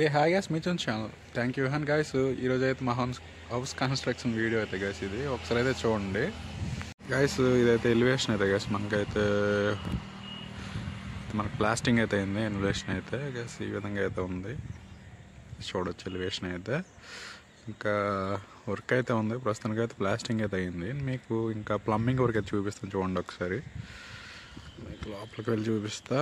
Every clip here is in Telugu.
ఏ హాయ్ గైస్ మీ channel thank you and guys ఈరోజు అయితే మా హౌస్ కన్స్ట్రక్షన్ వీడియో అయితే గైస్ ఇది ఒకసారి అయితే చూడండి గైస్. ఇదైతే ఎలివేషన్ అయితే గైస్ మనకైతే మనకు ప్లాస్టింగ్ అయితే అయింది. ఎలివేషన్ అయితే గైస్ ఈ విధంగా అయితే ఉంది, చూడొచ్చు ఎలివేషన్ అయితే. ఇంకా వర్క్ అయితే ఉంది, ప్రస్తుతానికి అయితే ప్లాస్టింగ్ అయితే అయింది. మీకు ఇంకా ప్లంబింగ్ వర్క్ అయితే చూపిస్తాను చూడండి ఒకసారి. మీకు లోపలికి వెళ్ళి చూపిస్తా.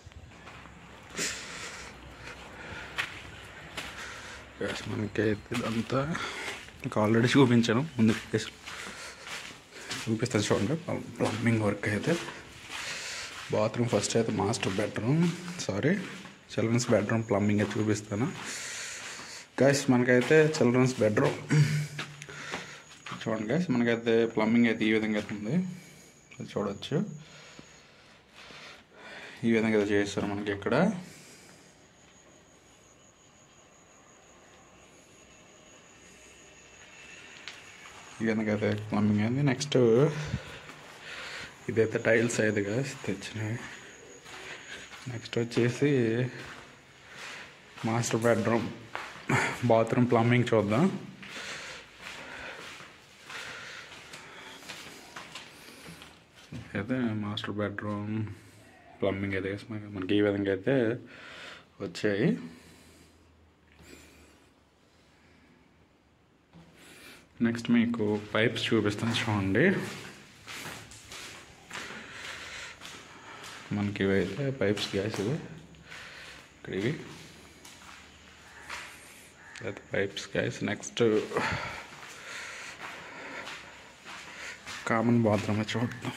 మనకి అయితే ఇదంతా ఇంకా ఆల్రెడీ చూపించాను, ముందు చూపిస్తాను చూడండి. ప్లంబింగ్ వర్క్ అయితే బాత్రూమ్ ఫస్ట్ అయితే master bedroom children's bedroom plumbing అయితే చూపిస్తాను గైస్. మనకైతే చిల్డ్రన్స్ బెడ్రూమ్ చూడండి గైస్, మనకైతే ప్లంబింగ్ అయితే ఈ విధంగా అయితే ఉంది, చూడవచ్చు. ఈ విధంగా అయితే చేస్తారు మనకి ఇక్కడ. ఈ విధంగా అయితే ప్లంబింగ్ అయింది. నెక్స్ట్ ఇదైతే టైల్స్ అయితే గైస్ తెచ్చినవి. నెక్స్ట్ వచ్చేసి మాస్టర్ బెడ్రూమ్ బాత్రూమ్ ప్లంబింగ్ చూద్దాం. అయితే మాస్టర్ బెడ్రూమ్ ప్లంబింగ్ అయితే మనకి ఈ విధంగా అయితే వచ్చాయి. నెక్స్ట్ మీకు పైప్స్ చూపిస్తాను చూడండి. మనకి ఇవైతే పైప్స్ గ్యాస్ ఇవి ఇక్కడ ఇవి అయితే pipes gas. Next common bathroom చూద్దాం.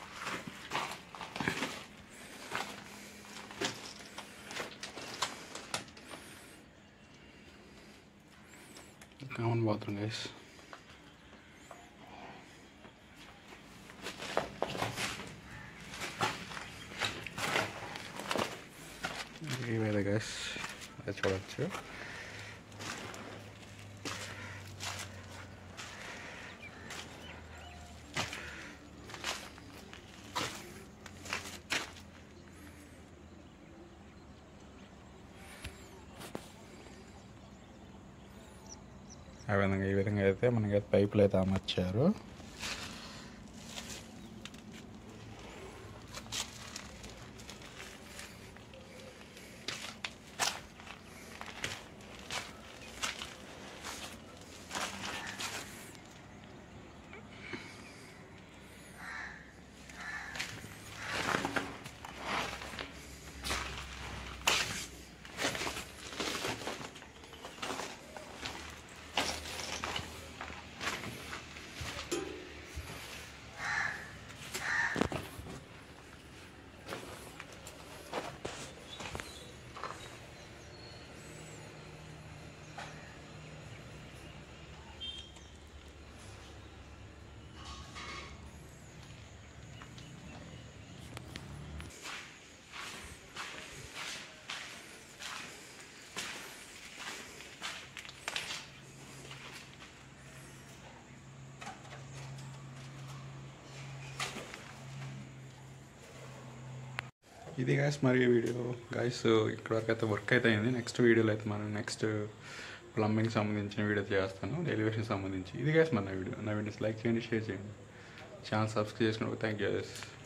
Common bathroom guys. ఇవేదే గైస్ అది చూడవచ్చు. ఈ విధంగా అయితే మనకైతే పైపులు అయితే అమర్చారు. ఇది గైస్ మరి వీడియో గైస్ ఇక్కడ వరకు అయితే వర్క్ అయితే అయింది. నెక్స్ట్ వీడియోలో అయితే మనం నెక్స్ట్ ప్లంబింగ్ సంబంధించిన వీడియో చేస్తాను, ఎలివేషన్ సంబంధించి. ఇది గైస్ మన వీడియోస్ లైక్ చేయండి, షేర్ చేయండి, ఛానల్ సబ్స్క్రైబ్ చేసుకుని. Thank you guys.